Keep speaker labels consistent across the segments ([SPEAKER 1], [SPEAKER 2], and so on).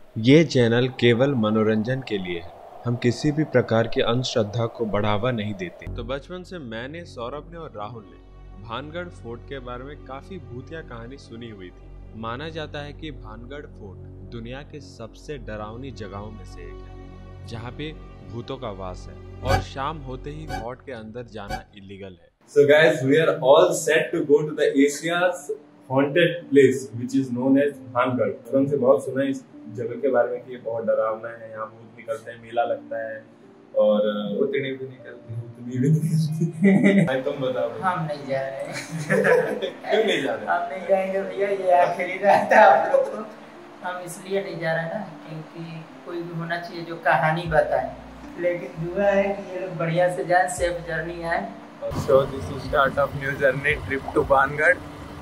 [SPEAKER 1] ये चैनल केवल मनोरंजन के लिए है। हम किसी भी प्रकार की अंधश्रद्धा को बढ़ावा नहीं देते। तो बचपन से मैंने, सौरभ ने और राहुल ने भानगढ़ फोर्ट के बारे में काफी भूतिया कहानी सुनी हुई थी। माना जाता है कि भानगढ़ फोर्ट दुनिया के सबसे डरावनी जगहों में से एक है, जहाँ पे भूतों का वास है और शाम होते ही फोर्ट के अंदर जाना इलीगल है।
[SPEAKER 2] So guys, we are all set to go to the Asia's haunted place, which is known as Bhangarh. हमसे बहुत सुना है इस जगह के बारे में कि ये बहुत डरावना है, यहाँ भूत निकलते हैं, मेला लगता है और भूतनी भी निकलती है। तुम बताओ।
[SPEAKER 3] हम नहीं जा रहे हैं।
[SPEAKER 2] क्यों नहीं जा रहे?
[SPEAKER 3] हम नहीं जाएंगे भैया, ये आखिरी रात है आप लोग को। हम इसलिए नहीं जा रहे हैं ना, क्योंकि कोई भी होना चाहिए जो कहानी बताए, लेकिन दुआ है कि ये लोग बढ़िया से जाए, सेफ जर्नी आए।
[SPEAKER 2] So this is start of new journey trip to Bhangarh.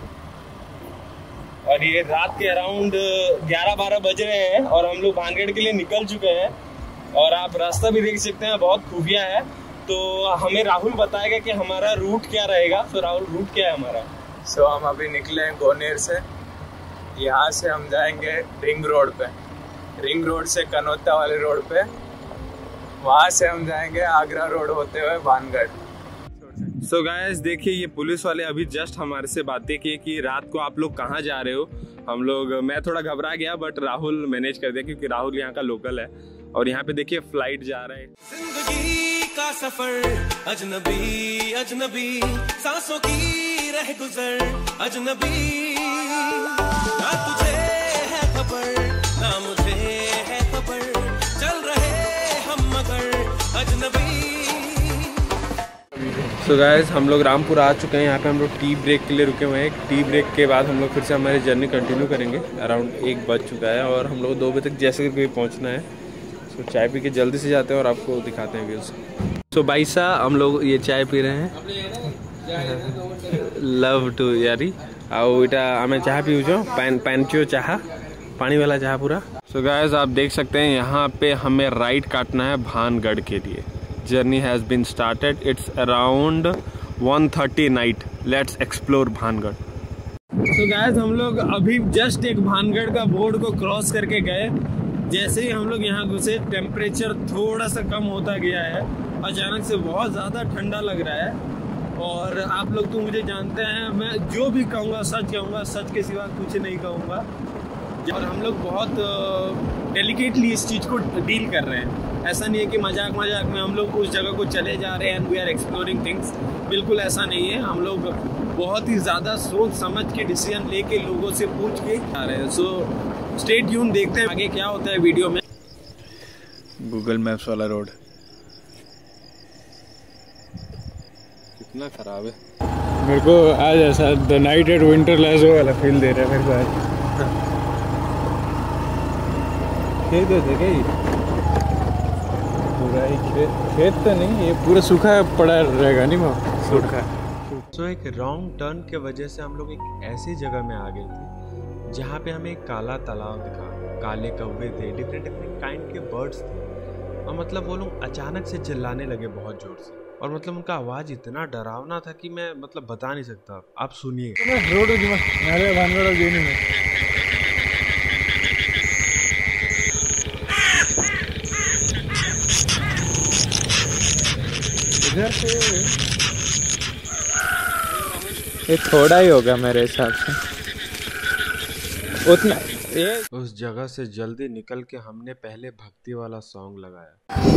[SPEAKER 2] और ये रात के अराउंड 11-12 बज रहे हैं और हम लोग भानगढ़ के लिए निकल चुके हैं और आप रास्ता भी देख सकते हैं, बहुत खुफिया है। तो हमें राहुल बताएगा कि हमारा रूट क्या रहेगा। तो राहुल, रूट क्या है हमारा? हम अभी निकले हैं गोनेर से। यहाँ से हम जाएंगे रिंग रोड पे, रिंग रोड से कनौता वाले रोड पे, वहाँ से हम जाएंगे आगरा रोड होते हुए भानगढ़। सो गाइस, देखिए ये पुलिस वाले अभी जस्ट हमारे से बातें की कि रात को आप लोग कहाँ जा रहे हो। हम लोग, मैं थोड़ा घबरा गया बट राहुल मैनेज कर दिया क्योंकि राहुल यहाँ का लोकल है। और यहाँ पे देखिए फ्लाइट जा रहा है।
[SPEAKER 4] जिंदगी का सफर अजनबी अजनबी, सांसों की रह गुजर अजनबी, ना तुझे है खबर ना मुझे है खबर, चल रहे हम मगर अजनबी।
[SPEAKER 1] सो गाइस, हम लोग रामपुर आ चुके हैं। यहाँ पे हम लोग टी ब्रेक के लिए रुके हुए हैं। टी ब्रेक के बाद हम लोग फिर से हमारी जर्नी कंटिन्यू करेंगे। अराउंड 1 बज चुका है और हम लोग 2 बजे तक जैसे करके पहुँचना है। सो चाय पी के जल्दी से जाते हैं और आपको दिखाते हैं व्यूज़। सो भाई साहब, हम लोग ये चाय पी रहे हैं। लव टू यारी आओ इटा हमें चाह पीऊँ पैंचो चाह, पानी वाला चाह पूरा। सो गाइस, आप देख सकते हैं यहाँ पे हमें राइट काटना है भानगढ़ के लिए। Journey has been started. It's around 1:30 night. Let's explore Bhangarh. So guys, हम लोग अभी जस्ट एक भानगढ़ का बोर्ड को क्रॉस करके गए। जैसे ही हम लोग यहाँ घुसे, टेम्परेचर थोड़ा सा कम होता गया है। अचानक से बहुत ज़्यादा ठंडा लग रहा है। और आप लोग तो मुझे जानते हैं, मैं जो भी कहूँगा सच कहूँगा, सच के सिवा कुछ नहीं कहूँगा। और हम लोग बहुत डेलिकेटली इस चीज़ को डील कर रहे हैं। ऐसा नहीं है कि मजाक मजाक में हम लोग उस जगह को चले जा रहे हैं and we are exploring things. बिल्कुल ऐसा नहीं है। हम लोग बहुत ही ज़्यादा सोच समझ के डिसीजन लेके लोगों से पूछ के आ रहे हैं। सो स्टे ट्यून, देखते हैं आगे क्या होता है वीडियो में।
[SPEAKER 2] गूगल मैप्स वाला रोड कितना खराब है।
[SPEAKER 5] मेरे को आज ऐसा द नाइट एट विंटरलैंड वाला फील दे रहा है मेरे को आज। खेत होते क्या पूरा ही खेत तो नहीं, ये पूरा सूखा पड़ा रहेगा नहीं वो सूखा।
[SPEAKER 1] तो एक रॉन्ग टर्न के वजह से हम लोग एक ऐसी जगह में आ गए थे जहाँ पे हमें एक काला तालाब दिखा, काले कौवे थे, डिफरेंट डिफरेंट काइंड के बर्ड्स थे। और मतलब वो लोग अचानक से चिल्लाने लगे बहुत जोर से, और मतलब उनका आवाज़ इतना डरावना था कि मैं मतलब बता नहीं सकता। आप सुनिए।
[SPEAKER 5] ये थोड़ा ही होगा मेरे हिसाब से उतना।
[SPEAKER 1] उस जगह से जल्दी निकल के हमने पहले भक्ति वाला सॉन्ग लगाया।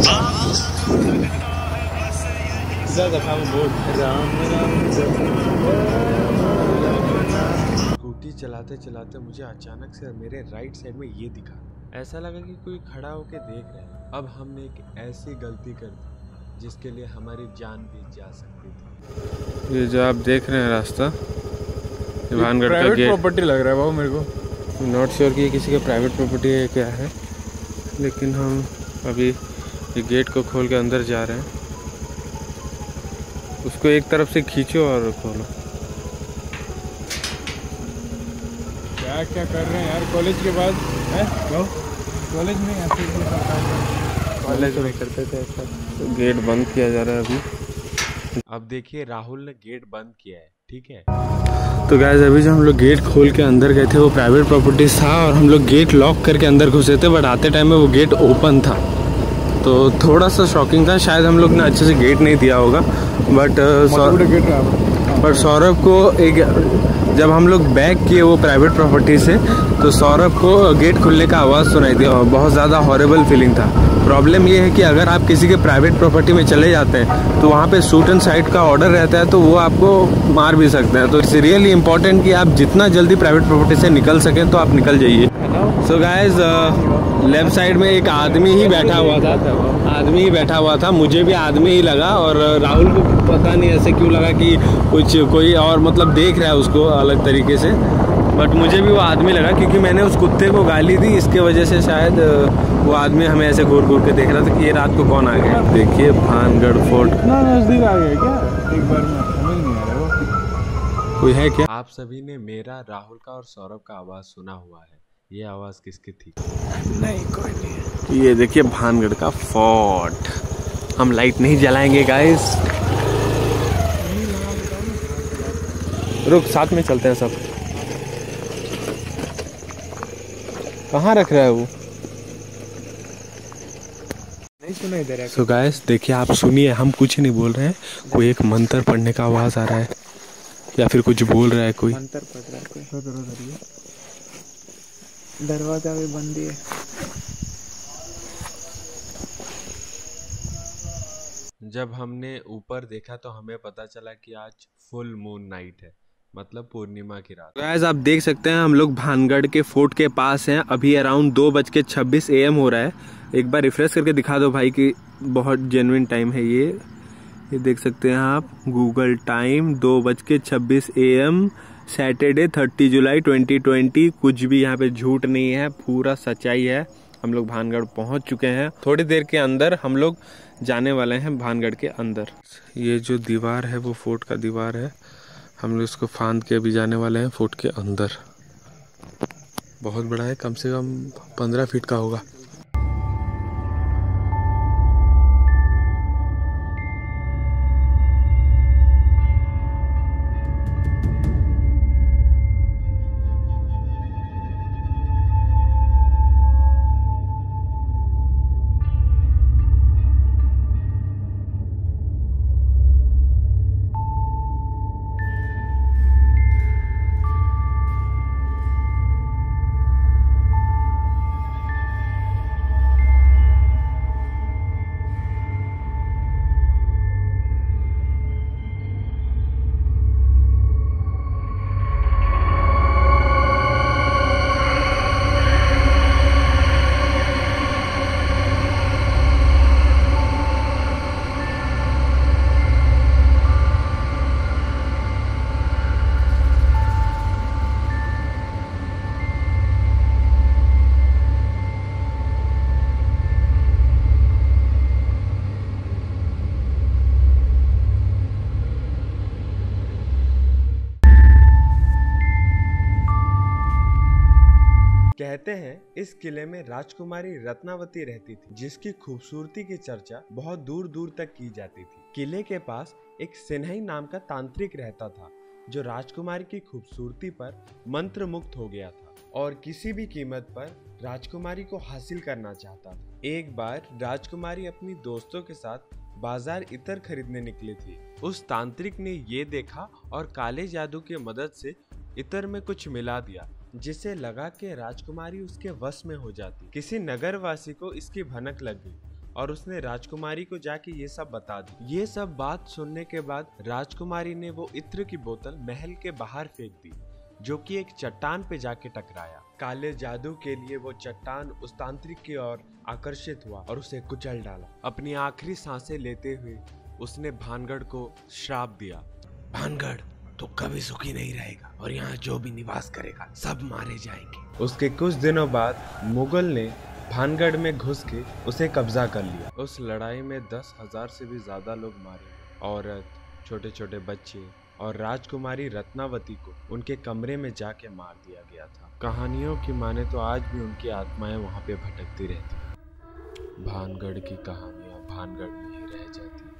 [SPEAKER 1] स्कूटी चलाते चलाते मुझे अचानक से मेरे राइट साइड में ये दिखा। ऐसा लगा कि कोई खड़ा होके देख रहा है। अब हमने एक ऐसी गलती कर दी जिसके लिए हमारी जान भी जा सकती थी।
[SPEAKER 5] ये जो आप देख रहे हैं रास्ता, भानगढ़ का गेट प्रॉपर्टी लग रहा है बाबू मेरे को।
[SPEAKER 1] नॉट श्योर कि ये किसी का प्राइवेट प्रॉपर्टी है क्या है, लेकिन हम अभी ये गेट को खोल के अंदर जा रहे हैं। उसको एक तरफ से खींचो और खोलो।
[SPEAKER 5] क्या क्या कर रहे हैं यार कॉलेज के बाद है? कॉलेज में कॉलेज में करते थे ऐसा।
[SPEAKER 1] तो गेट बंद किया जा रहा है अभी। अब देखिए राहुल ने गेट बंद किया है, ठीक है। तो गाइस अभी जो हम लोग गेट खोल के अंदर गए थे वो प्राइवेट प्रॉपर्टी था और हम लोग गेट लॉक करके अंदर घुसे थे, बट आते टाइम में वो गेट ओपन था, तो थोड़ा सा शॉकिंग था। शायद हम लोग ने अच्छे से गेट नहीं दिया होगा, बट सौरभ को जब हम लोग बैक किए वो प्राइवेट प्रॉपर्टी से, तो सौरभ को गेट खुलने का आवाज़ सुनाई दिया और बहुत ज़्यादा हॉरेबल फीलिंग था। प्रॉब्लम ये है कि अगर आप किसी के प्राइवेट प्रॉपर्टी में चले जाते हैं तो वहाँ पे शूट एंड साइट का ऑर्डर रहता है, तो वो आपको मार भी सकते हैं। तो इट्स रियली इंपॉर्टेंट कि आप जितना जल्दी प्राइवेट प्रॉपर्टी से निकल सकें तो आप निकल जाइए। सो गाइज लेफ्ट साइड में एक आदमी ही बैठा हुआ था, मुझे भी आदमी ही लगा और राहुल को पता नहीं ऐसे क्यों लगा कि कोई और मतलब देख रहा है उसको अलग तरीके से, बट मुझे भी वो आदमी लगा क्योंकि मैंने उस कुत्ते को गाली दी, इसके वजह से शायद वो आदमी हमें ऐसे घूर घूर के देख रहा था कि ये रात को कौन आ गया। देखिए भानगढ़ फोर्ट
[SPEAKER 5] कितना नजदीक आ गया क्या, एक बार में समझ नहीं आ रहा वो
[SPEAKER 1] कोई है क्या।
[SPEAKER 6] आप सभी ने मेरा, राहुल का और सौरभ का आवाज सुना हुआ है, ये आवाज किसकी थी?
[SPEAKER 5] नहीं, कोई नहीं।
[SPEAKER 1] ये देखिए भानगढ़ का फोर्ट। हम लाइट नहीं जलाएंगे गाइस, रुक साथ में चलते हैं सब। कहाँ रख रहा है वो?
[SPEAKER 5] नहीं सुना इधर है।
[SPEAKER 1] सो गाइस देखिए, आप सुनिए, हम कुछ नहीं बोल रहे हैं, कोई एक मंत्र पढ़ने का आवाज आ रहा है या फिर कुछ बोल रहा है कोई।
[SPEAKER 5] मंत्र पढ़ रहा है कोई। दरवाजा भी बंद है।
[SPEAKER 6] जब हमने ऊपर देखा तो हमें पता चला कि आज फुल मून नाइट है, मतलब पूर्णिमा की रात।
[SPEAKER 1] गाइस आप देख सकते हैं हम लोग भानगढ़ के फोर्ट के पास हैं। अभी अराउंड 2:26 AM हो रहा है। एक बार रिफ्रेश करके दिखा दो भाई कि बहुत जेन्युइन टाइम है ये देख सकते हैं आप, गूगल टाइम 2:26 AM, सैटरडे 30 जुलाई 2020। कुछ भी यहाँ पे झूठ नहीं है, पूरा सच्चाई है। हम लोग भानगढ़ पहुँच चुके हैं। थोड़ी देर के अंदर हम लोग जाने वाले हैं भानगढ़ के अंदर। ये जो दीवार है वो फोर्ट का दीवार है, हम लोग इसको फांद के अभी जाने वाले हैं फोर्ट के अंदर। बहुत बड़ा है, कम से कम 15 फीट का होगा।
[SPEAKER 6] कहते हैं इस किले में राजकुमारी रत्नावती रहती थी, जिसकी खूबसूरती की चर्चा बहुत दूर दूर तक की जाती थी। किले के पास एक सिन्हई नाम का तांत्रिक रहता था, जो राजकुमारी की खूबसूरती पर मंत्र मुक्त हो गया था और किसी भी कीमत पर राजकुमारी को हासिल करना चाहता था। एक बार राजकुमारी अपनी दोस्तों के साथ बाजार इत्र खरीदने निकली थी। उस तांत्रिक ने ये देखा और काले जादू की मदद से इत्र में कुछ मिला दिया, जिसे लगा कि राजकुमारी उसके वश में हो जाती। किसी नगरवासी को इसकी भनक लग गई और उसने राजकुमारी को जाके ये सब बता दी। ये सब बात सुनने के बाद राजकुमारी ने वो इत्र की बोतल महल के बाहर फेंक दी, जो कि एक चट्टान पे जाके टकराया। काले जादू के लिए वो चट्टान उस तांत्रिक की ओर आकर्षित हुआ और उसे कुचल डाला। अपनी आखिरी सांसें लेते हुए उसने भानगढ़ को श्राप दिया, भानगढ़ तो कभी सुखी नहीं रहेगा और यहाँ जो भी निवास करेगा सब मारे जाएंगे। उसके कुछ दिनों बाद मुगल ने भानगढ़ में घुस के उसे कब्जा कर लिया। उस लड़ाई में 10,000 से भी ज्यादा लोग मारे गए। औरत, छोटे छोटे बच्चे और राजकुमारी रत्नावती को उनके कमरे में जाके मार दिया गया था। कहानियों की माने तो आज भी उनकी आत्माएं वहाँ पे भटकती रहती हैं। भानगढ़ की कहानियाँ भानगढ़ में ही रह जाती हैं।